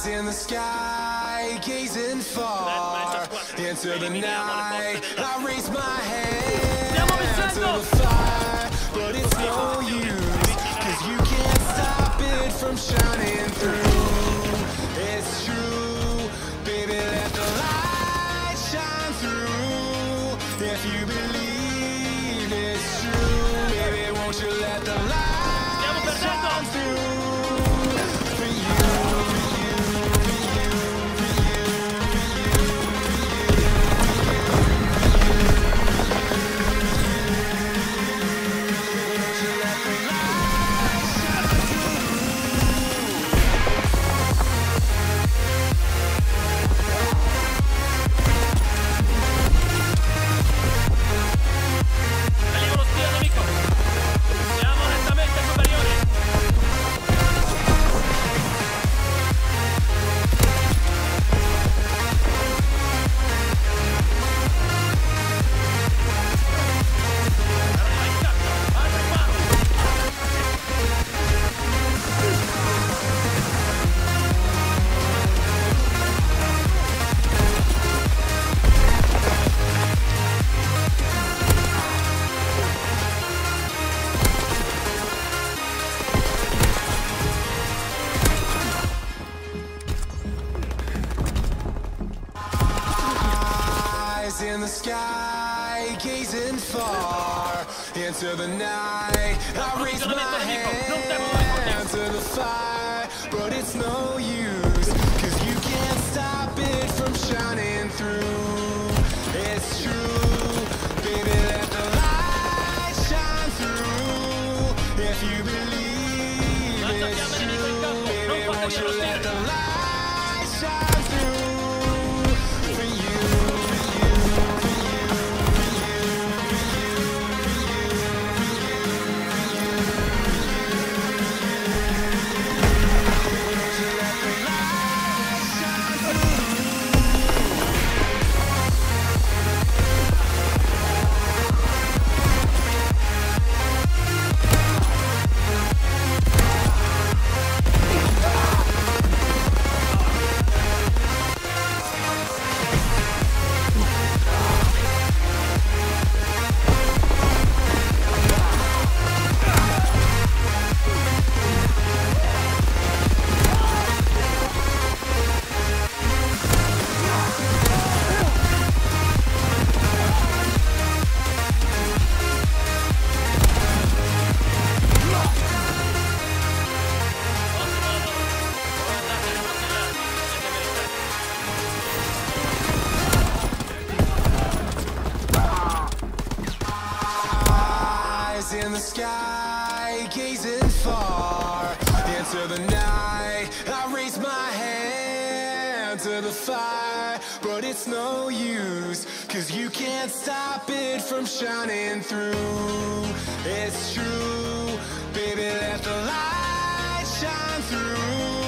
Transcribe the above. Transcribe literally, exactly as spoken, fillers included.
Eyes in the sky, gazing far into the night. I raise my hand to the fire, but it's no use, cause you can't stop it from shining through. It's true, baby, let the light shine through. If you believe it's true, baby, won't you let the light shine through? In the sky, gazing far into the night. I raise my hand to the fire, but it's no use, cause you can't stop it from shining through. It's true, baby, let the light shine through. If you believe it's true, baby, won't you let the light shine through? For you. In the sky, gazing far into the night. I raise my hand to the fire, but it's no use, cause you can't stop it from shining through. It's true, baby, let the light shine through.